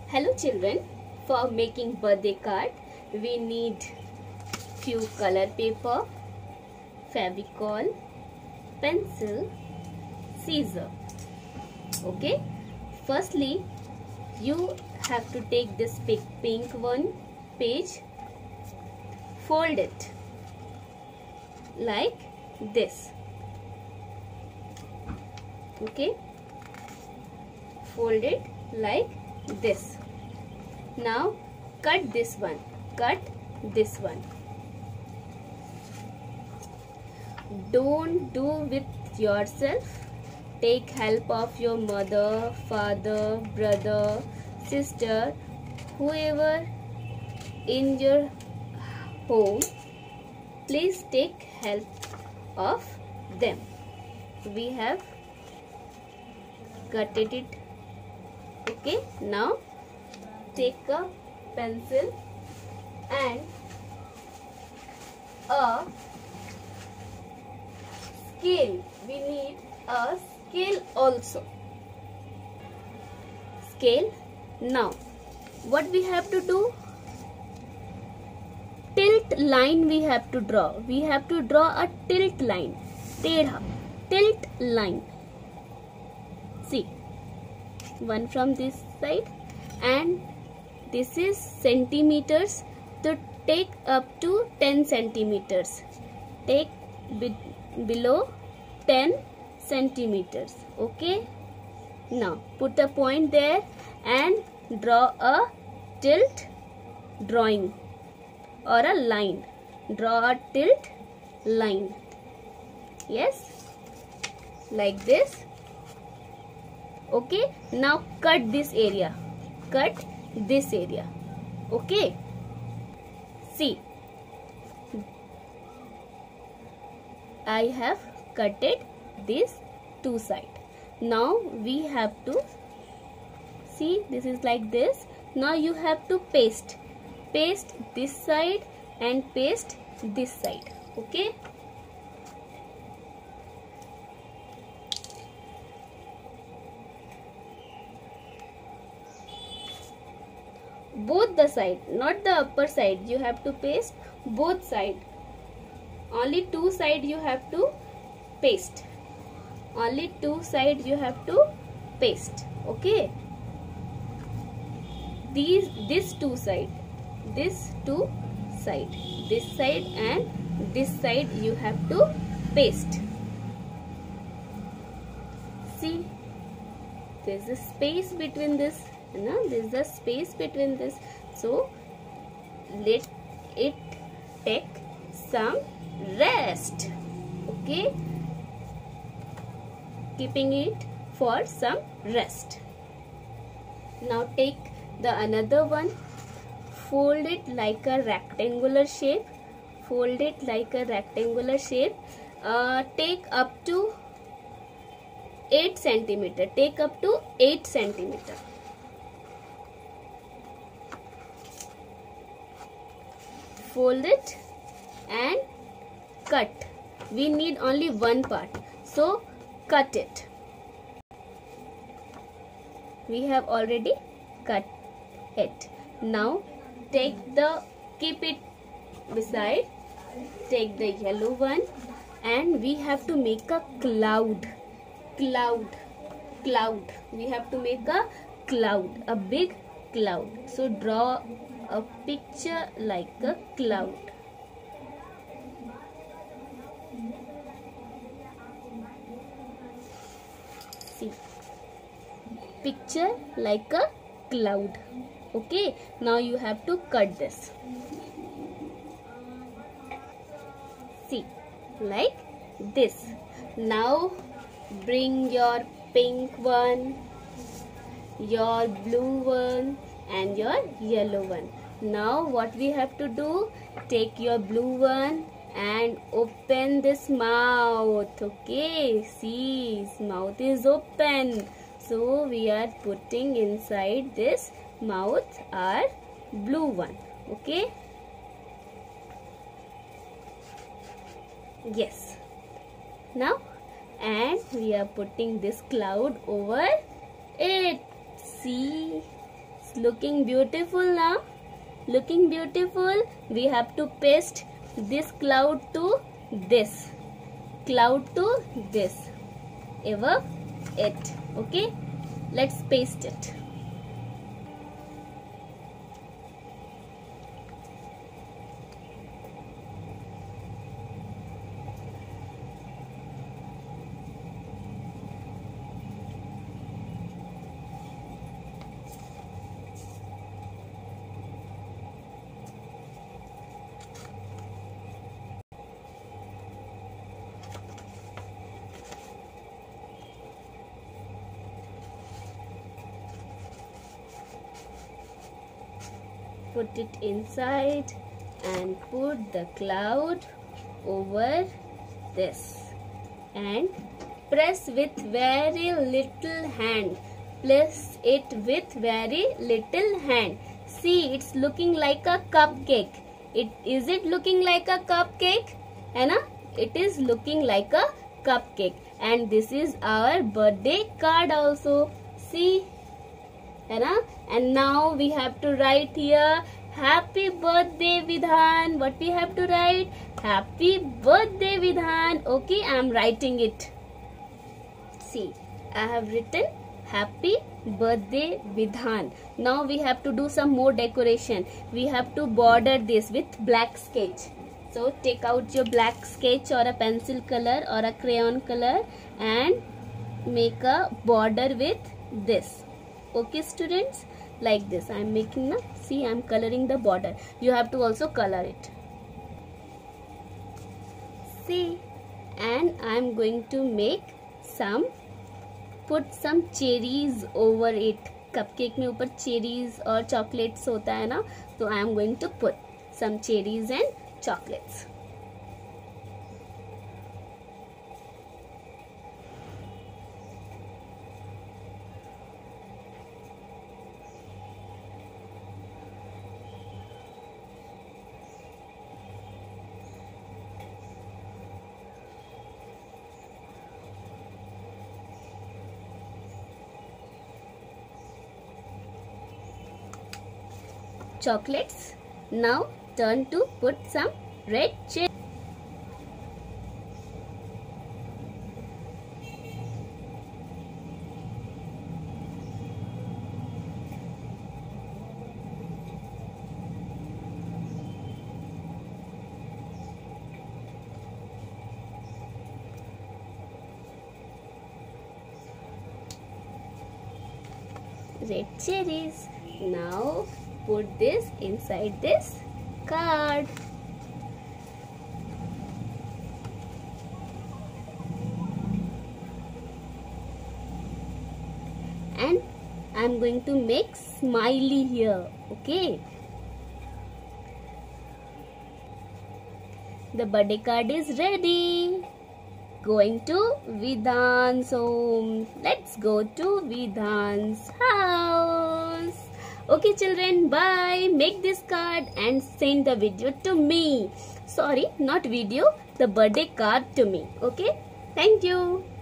Hello children, for making birthday card we need few color paper, Fevicol, pencil, scissor. Okay, firstly you have to take this pink one page, fold it like this. Okay, fold it like this. Now cut this one, cut this one. Don't do with yourself. Take help of your mother, father, brother, sister, whoever in your home. Please take help of them. We have cutted it. Okay, now take a pencil and a scale. We need a scale also. Scale. Now what we have to do? Tilt line we have to draw. We have to draw a tilt line. Tedha. Tilt line. See, one from this side and this is centimeters, to take up to 10 centimeters. Take below 10 centimeters. Okay, now put a point there and draw a tilt drawing or a line. Draw a tilt line. Yes, like this. Okay, now cut this area, cut this area. Okay, see, I have cutted this two sides. Now we have to see, this is like this. Now you have to paste this side and paste this side. Okay, both the side, not the upper side. You have to paste both side. Only two side you have to paste. Only two side you have to paste. Okay, this two side, this two side, this side and this side you have to paste. See, there is a space between this. There is a space between this. So let it take some rest. Okay, keeping it for some rest. Now take the another one, fold it like a rectangular shape. Fold it like a rectangular shape. Take up to 8 centimeter. Take up to 8 centimeter. Fold it and cut. We need only one part, so cut it. We have already cut it. Now keep it beside. Take the yellow one and we have to make a cloud. We have to make a cloud, a big cloud. So draw a picture like a cloud. See, picture like a cloud. Okay, now you have to cut this. See, like this. Now bring your pink one, your blue one and your yellow one. Now what we have to do? Take your blue one and open this mouth. Okay, see, his mouth is open. So we are putting inside this mouth our blue one. Okay, yes. Now and we are putting this cloud over it. See, looking beautiful now. Looking beautiful. We have to paste this cloud to this. Cloud to this. Above it. Okay. Let's paste it. Put it inside and put the cloud over this and press with very little hand. Press it with very little hand. See, it's looking like a cupcake. Is it looking like a cupcake? है ना? It is looking like a cupcake. And this is our birthday card also. See? है ना? And now we have to write here Happy Birthday Vidhan. What we have to write? Happy Birthday Vidhan. Okay, I am writing it. See, I have written Happy Birthday Vidhan. Now we have to do some more decoration. We have to border this with black sketch. So take out your black sketch or a pencil color or a crayon color and make a border with this. Okay students, like this I am making now. See, I am coloring the border. You have to also color it. See, and I am going to make put some cherries over it. Cupcake में ऊपर cherries और chocolates होता है ना, तो I am going to put some cherries and chocolates. Chocolates. Now turn to put some red cherry. Red cherries. Now put this inside this card. And I am going to make smiley here. Okay. The birthday card is ready. Going to Vidhan's home. Let's go to Vidhan's house. Okay children, bye. Make this card and send the video to me. Sorry, not video, the birthday card to me. Okay, thank you.